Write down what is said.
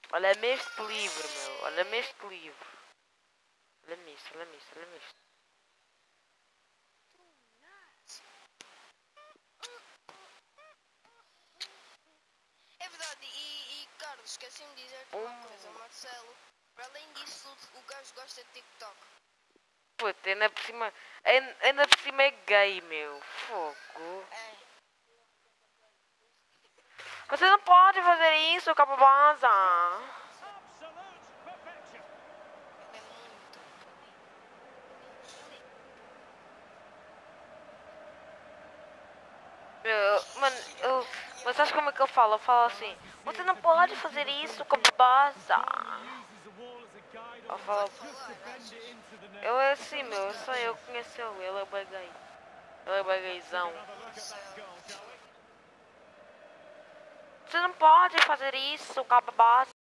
Olha-me este livro, meu. Olha-me este livro. Olha-me isto, olha-me isto, olha-me isto. É verdade, e Carlos, esqueci-me de dizer-te uma coisa, Marcelo. Para além disso, o gajo gosta de TikTok. Puta, ainda por cima é gay, meu. Fogo. É. Você não pode fazer isso, cababaza. Ele é muito fodido. Mano, mas sabes como é que eu falo? Eu falo assim, você não pode fazer isso, cababaza. Eu falo, Pode falar, achas? eu é assim, meu, eu conheço ele é bem gay. Ele é bem gayzão. Marcelo. Você não pode fazer isso, cababaza.